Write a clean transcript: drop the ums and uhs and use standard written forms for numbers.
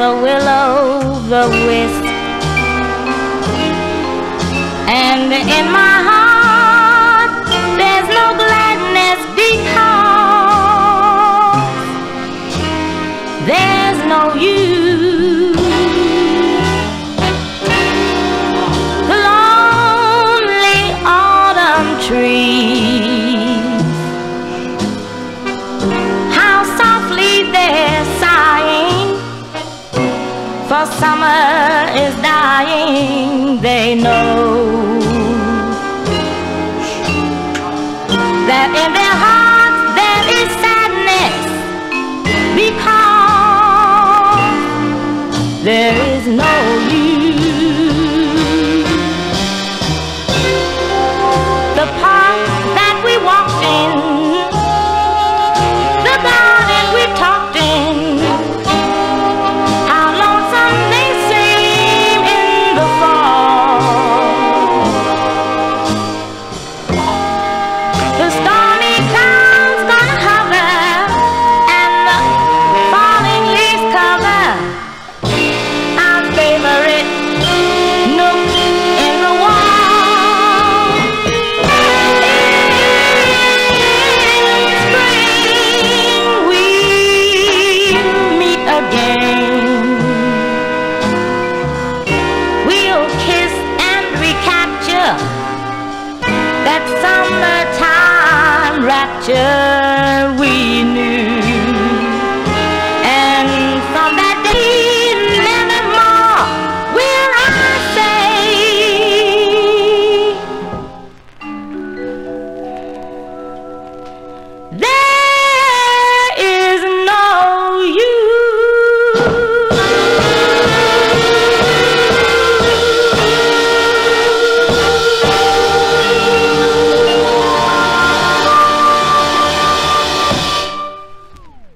a will-o'-the-wisp, and in my heart there's no gladness because there's no you. The lonely autumn trees, how softly they're sighing, for summer is dying. They know that in their hearts there is sadness because there is no you. The park that we walked in, the garden we talked in, how lonesome they seem in the fall. The stormy clouds gonna hover, and the falling leaves cover our favorite nook in the wall. In spring we meet again. We'll kiss and recapture that summertime rapture we knew.